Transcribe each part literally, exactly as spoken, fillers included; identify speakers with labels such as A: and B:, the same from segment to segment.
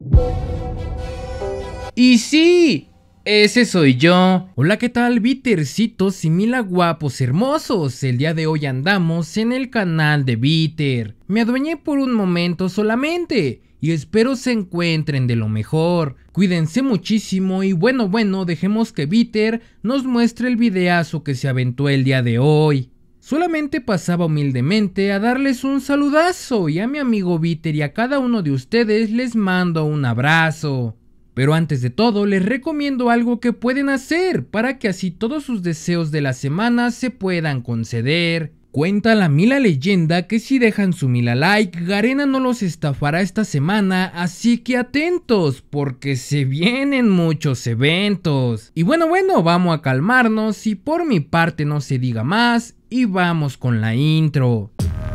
A: Y sí, ese soy yo. Hola, ¿qué tal, Bittercitos y mila guapos hermosos? El día de hoy andamos en el canal de Bitter. Me adueñé por un momento solamente y espero se encuentren de lo mejor. Cuídense muchísimo y bueno, bueno, dejemos que Bitter nos muestre el videazo que se aventó el día de hoy. Solamente pasaba humildemente a darles un saludazo y a mi amigo Bitter y a cada uno de ustedes les mando un abrazo. Pero antes de todo les recomiendo algo que pueden hacer para que así todos sus deseos de la semana se puedan conceder. Cuenta la mila leyenda que si dejan su mila like, Garena no los estafará esta semana, así que atentos porque se vienen muchos eventos. Y bueno bueno, vamos a calmarnos y por mi parte no se diga más y vamos con la intro.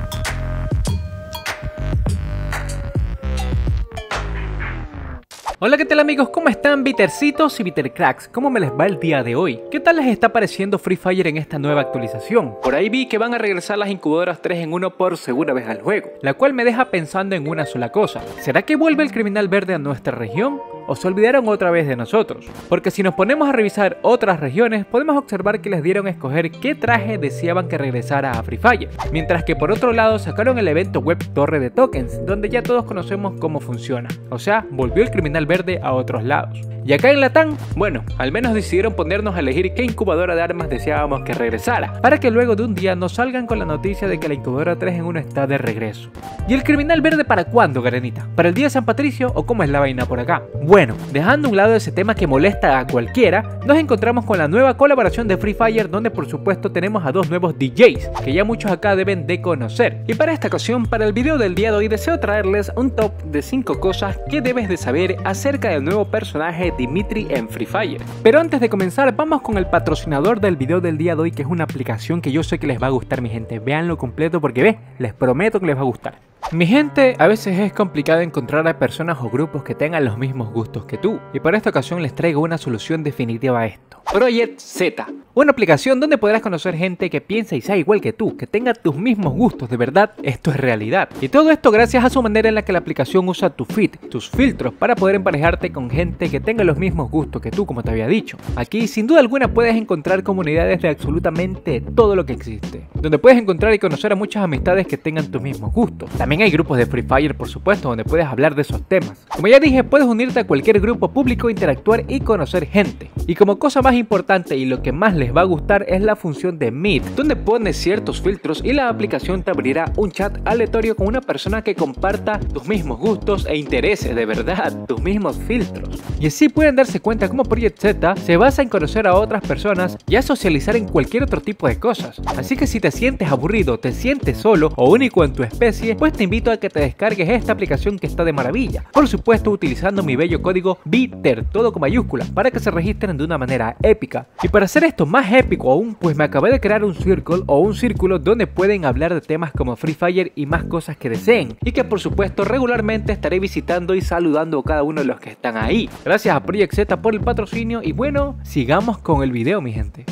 B: Hola, ¿qué tal amigos? ¿Cómo están, Bittercitos y Bittercracks? ¿Cómo me les va el día de hoy? ¿Qué tal les está pareciendo Free Fire en esta nueva actualización? Por ahí vi que van a regresar las incubadoras tres en uno por segunda vez al juego, la cual me deja pensando en una sola cosa. ¿Será que vuelve el criminal verde a nuestra región? ¿O se olvidaron otra vez de nosotros? Porque si nos ponemos a revisar otras regiones, podemos observar que les dieron a escoger qué traje deseaban que regresara a Free Fire, mientras que por otro lado sacaron el evento web Torre de Tokens, donde ya todos conocemos cómo funciona, o sea, volvió el criminal verde a otros lados. Y acá en Latam, bueno, al menos decidieron ponernos a elegir qué incubadora de armas deseábamos que regresara, para que luego de un día nos salgan con la noticia de que la incubadora tres en uno está de regreso. ¿Y el criminal verde para cuándo, Garenita? ¿Para el día de San Patricio o cómo es la vaina por acá? Bueno, dejando a un lado ese tema que molesta a cualquiera, nos encontramos con la nueva colaboración de Free Fire, donde por supuesto tenemos a dos nuevos D Js, que ya muchos acá deben de conocer. Y para esta ocasión, para el video del día de hoy, deseo traerles un top de cinco cosas que debes de saber acerca del nuevo personaje Dimitri en Free Fire. Pero antes de comenzar, vamos con el patrocinador del video del día de hoy, que es una aplicación que yo sé que les va a gustar, mi gente. Véanlo completo porque ve, les prometo que les va a gustar. Mi gente, a veces es complicado encontrar a personas o grupos que tengan los mismos gustos que tú, y para esta ocasión les traigo una solución definitiva a esto. Project Z, una aplicación donde podrás conocer gente que piensa y sea igual que tú, que tenga tus mismos gustos. De verdad, esto es realidad. Y todo esto gracias a su manera en la que la aplicación usa tu feed, tus filtros, para poder emparejarte con gente que tenga los mismos gustos que tú, como te había dicho. Aquí sin duda alguna puedes encontrar comunidades de absolutamente todo lo que existe, donde puedes encontrar y conocer a muchas amistades que tengan tus mismos gustos. También hay grupos de Free Fire, por supuesto, donde puedes hablar de esos temas. Como ya dije, puedes unirte a cualquier grupo público, interactuar y conocer gente. Y como cosa más importante y lo que más les va a gustar es la función de Meet, donde pones ciertos filtros y la aplicación te abrirá un chat aleatorio con una persona que comparta tus mismos gustos e intereses, de verdad, tus mismos filtros. Y así pueden darse cuenta cómo Project Z se basa en conocer a otras personas y a socializar en cualquier otro tipo de cosas. Así que si te sientes aburrido, te sientes solo o único en tu especie, pues te invito a que te descargues esta aplicación que está de maravilla. Por supuesto, utilizando mi bello código BITTER, todo con mayúsculas, para que se registren de una manera épica. Y para hacer esto más épico aún, pues me acabé de crear un circle o un círculo donde pueden hablar de temas como Free Fire y más cosas que deseen, y que por supuesto regularmente estaré visitando y saludando a cada uno de los que están ahí. Gracias a Project Z por el patrocinio y bueno, sigamos con el video, mi gente.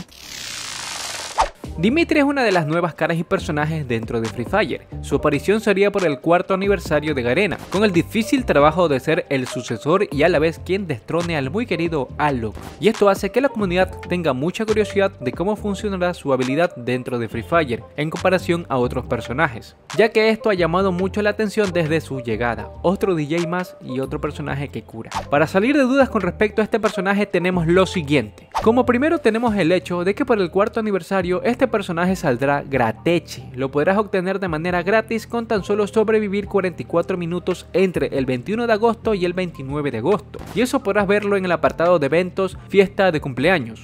B: Dimitri es una de las nuevas caras y personajes dentro de Free Fire. Su aparición sería por el cuarto aniversario de Garena, con el difícil trabajo de ser el sucesor y a la vez quien destrone al muy querido Alok. Y esto hace que la comunidad tenga mucha curiosidad de cómo funcionará su habilidad dentro de Free Fire en comparación a otros personajes, ya que esto ha llamado mucho la atención desde su llegada. Otro D J más y otro personaje que cura. Para salir de dudas con respecto a este personaje tenemos lo siguiente. Como primero tenemos el hecho de que por el cuarto aniversario este personaje saldrá gratis. Lo podrás obtener de manera gratis con tan solo sobrevivir cuarenta y cuatro minutos entre el veintiuno de agosto y el veintinueve de agosto. Y eso podrás verlo en el apartado de eventos, fiesta de cumpleaños.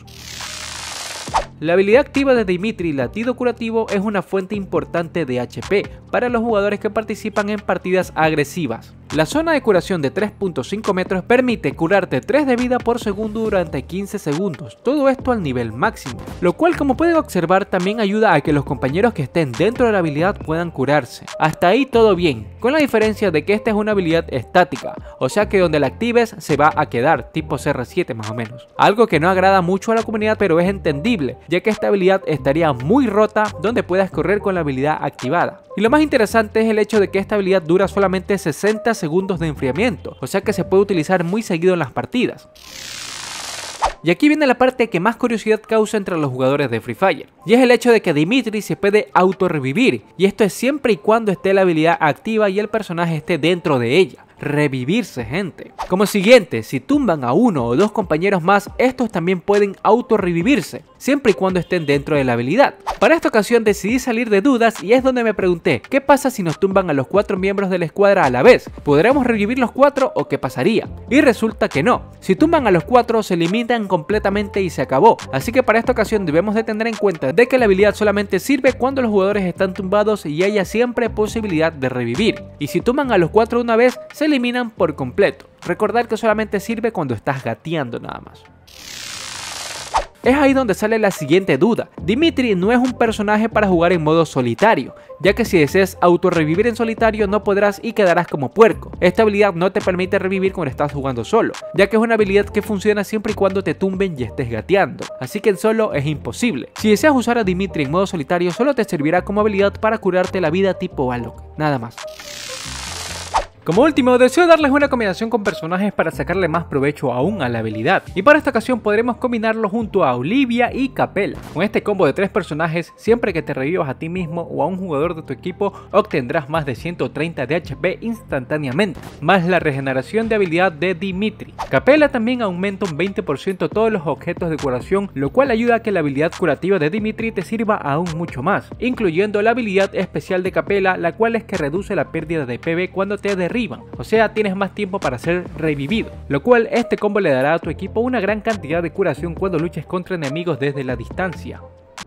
B: La habilidad activa de Dimitri, Latido Curativo, es una fuente importante de H P para los jugadores que participan en partidas agresivas. La zona de curación de tres punto cinco metros permite curarte tres de vida por segundo durante quince segundos, todo esto al nivel máximo, lo cual, como pueden observar, también ayuda a que los compañeros que estén dentro de la habilidad puedan curarse. Hasta ahí todo bien, con la diferencia de que esta es una habilidad estática, o sea que donde la actives se va a quedar, tipo C R siete más o menos. Algo que no agrada mucho a la comunidad, pero es entendible, ya que esta habilidad estaría muy rota donde puedas correr con la habilidad activada. Y lo más interesante es el hecho de que esta habilidad dura solamente sesenta segundos segundos de enfriamiento, o sea que se puede utilizar muy seguido en las partidas. Y aquí viene la parte que más curiosidad causa entre los jugadores de Free Fire, y es el hecho de que Dimitri se puede auto-revivir, y esto es siempre y cuando esté la habilidad activa y el personaje esté dentro de ella. Revivirse, gente. Como siguiente, si tumban a uno o dos compañeros más, estos también pueden auto-revivirse, siempre y cuando estén dentro de la habilidad. Para esta ocasión decidí salir de dudas y es donde me pregunté, ¿qué pasa si nos tumban a los cuatro miembros de la escuadra a la vez? ¿Podremos revivir los cuatro o qué pasaría? Y resulta que no. Si tumban a los cuatro se eliminan completamente y se acabó. Así que para esta ocasión debemos de tener en cuenta de que la habilidad solamente sirve cuando los jugadores están tumbados y haya siempre posibilidad de revivir. Y si tumban a los cuatro una vez, se eliminan por completo. Recordar que solamente sirve cuando estás gateando nada más. Es ahí donde sale la siguiente duda. Dimitri no es un personaje para jugar en modo solitario, ya que si deseas autorrevivir en solitario no podrás y quedarás como puerco. Esta habilidad no te permite revivir cuando estás jugando solo, ya que es una habilidad que funciona siempre y cuando te tumben y estés gateando, así que en solo es imposible. Si deseas usar a Dimitri en modo solitario solo te servirá como habilidad para curarte la vida tipo Alok, nada más. Como último, deseo darles una combinación con personajes para sacarle más provecho aún a la habilidad, y para esta ocasión podremos combinarlo junto a Olivia y Capela. Con este combo de tres personajes, siempre que te revivas a ti mismo o a un jugador de tu equipo, obtendrás más de ciento treinta de H P instantáneamente, más la regeneración de habilidad de Dimitri. Capela también aumenta un veinte por ciento todos los objetos de curación, lo cual ayuda a que la habilidad curativa de Dimitri te sirva aún mucho más, incluyendo la habilidad especial de Capela, la cual es que reduce la pérdida de P B cuando te derribas. O sea, tienes más tiempo para ser revivido, lo cual este combo le dará a tu equipo una gran cantidad de curación cuando luches contra enemigos desde la distancia.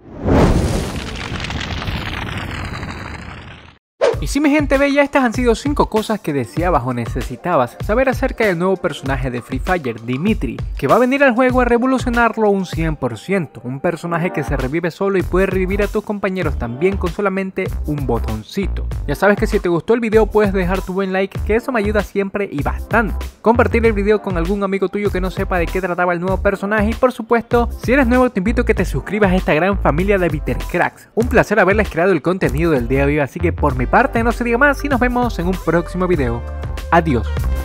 B: Y sí, mi gente bella, estas han sido cinco cosas que deseabas o necesitabas saber acerca del nuevo personaje de Free Fire, Dimitri, que va a venir al juego a revolucionarlo un cien por ciento, un personaje que se revive solo y puede revivir a tus compañeros también con solamente un botoncito. Ya sabes que si te gustó el video puedes dejar tu buen like, que eso me ayuda siempre y bastante. Compartir el video con algún amigo tuyo que no sepa de qué trataba el nuevo personaje y por supuesto, si eres nuevo te invito a que te suscribas a esta gran familia de ViterCracks. Un placer haberles creado el contenido del día de hoy, así que por mi parte no se diga más y nos vemos en un próximo video. Adiós.